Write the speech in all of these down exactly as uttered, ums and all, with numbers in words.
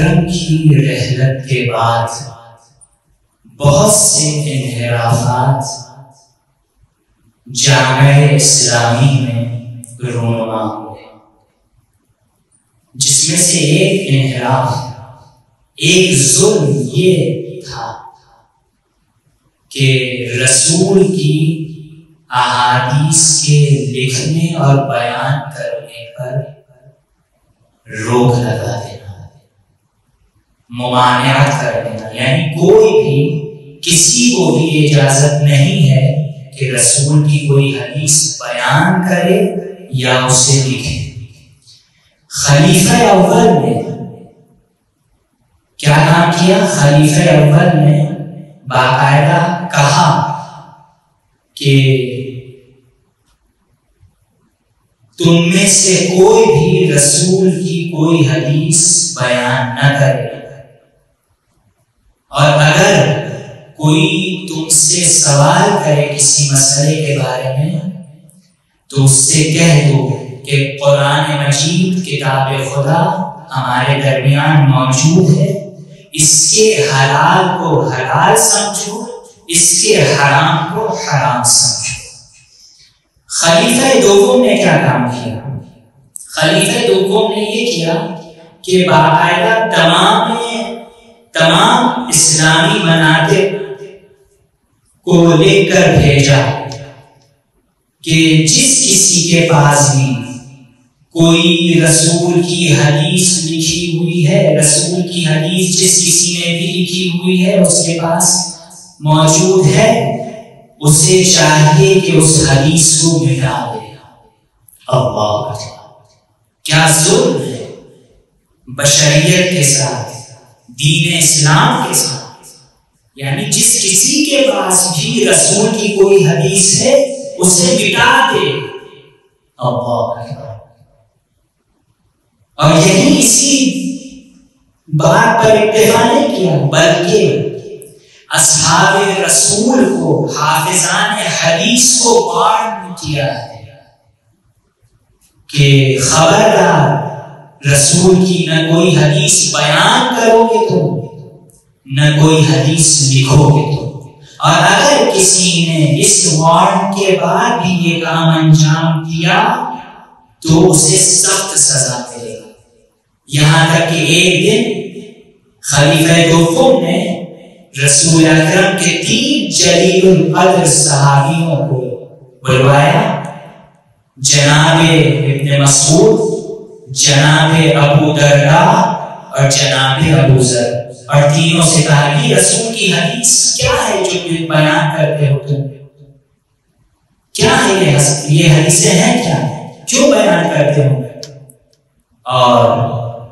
اکرم کی رحلت کے بعد بہت سے انحرافات جامعہ اسلامی میں رونما ہوئے، جس میں سے ایک انحراف، ایک ظلم یہ تھا کہ رسول کی احادیث کے لکھنے اور بیان کرنے پر روک لگا دینا، ممانعت کر دینا، یعنی کوئی بھی کسی کو بھی اجازت نہیں ہے کہ رسول کی کوئی حدیث بیان کرے یا اسے لکھے۔ خلیفہ اول نے کیا کام کیا؟ خلیفہ اول نے باقاعدہ کہا کہ تم میں سے کوئی بھی رسول کی کوئی حدیث بیان نہ کرے، اور اگر کوئی تم سے سوال کرے کسی مسئلے کے بارے میں تو اس سے کہہ دو کہ قرآن مجید کتاب خدا ہمارے درمیان موجود ہے، اس کے حلال کو حلال سمجھو، اس کے حرام کو حرام سمجھو۔ خلیفہ دوم نے کیا کام کیا؟ خلیفہ دوم نے یہ کیا کہ باقاعدہ تمام تمام اسلامی مناطق کو لے کر بھیجا کہ جس کسی کے پاس بھی کوئی رسول کی حدیث لکھی ہوئی ہے، رسول کی حدیث جس کسی نے بھی لکھی ہوئی ہے اس کے پاس موجود ہے، اسے چاہیے کہ اس حدیث کو مٹا دے۔ اللہ کیا ظلم ہے بشریت کے ساتھ، دین اسلام کے ساتھ، یعنی جس کسی کے پاس بھی رسول کی کوئی حدیث ہے اسے مٹا دے۔ اللہ اور یہی اسی بات پر اکتفا نہیں کیا، بلکہ اصحاب رسول کو، حافظان حدیث کو وارن کیا ہے کہ خبردار رسول کی نہ کوئی حدیث بیان کرو گے تم، نہ کوئی حدیث لکھو گے تم، اور اگر کسی نے اس وارن کے بعد بھی یہ کام انجام دیا تو اسے سخت سزا ملے گا۔ یہاں تک کہ ایک دن خلیفہ دوم نے رسول اکرم کے تین جلیل القدر صحابیوں کو بلوایا، جناب ابن مسعود، جناب ابو درداء اور جناب ابو ذر، اور تینوں سے کہا کہ رسول کی حدیث کیا ہے جو بیان کرتے ہو تم؟ کیا ہے یہ حدیثیں ہیں کیا؟ کیوں بیان کرتے ہو؟ اور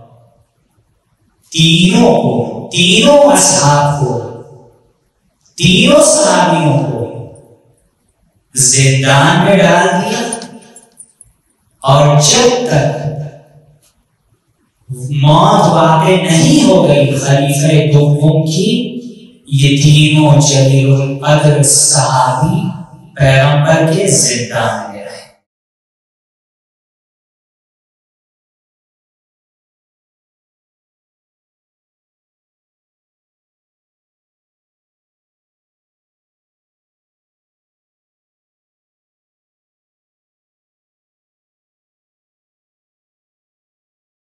تینوں کو، تینوں اصحاب کو، تینوں صحابیوں کو زندان میں ڈال دیا، اور جب تک موت واقع نہیں ہو گئی خلیفہ دوم کی، یہ تینوں جلیل القدر صحابی پیغمبر کے زندان